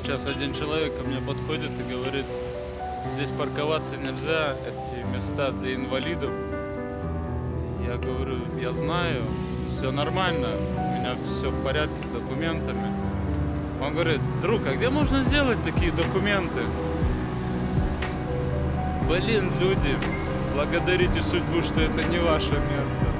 Сейчас один человек ко мне подходит и говорит, здесь парковаться нельзя, эти места для инвалидов. Я говорю, я знаю, все нормально, у меня все в порядке с документами. Он говорит, друг, а где можно сделать такие документы? Блин, люди, благодарите судьбу, что это не ваше место.